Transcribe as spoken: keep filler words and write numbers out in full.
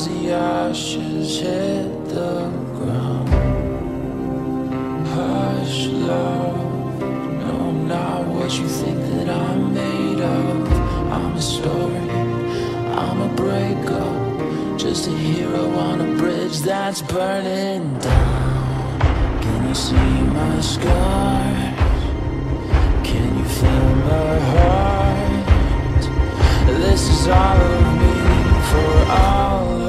as the ashes hit the ground. Hush, love, no, I'm not what you think that I'm made of. I'm a story, I'm a breakup, just a hero on a bridge that's burning down. Can you see my scars? Can you feel my heart? This is all of me for all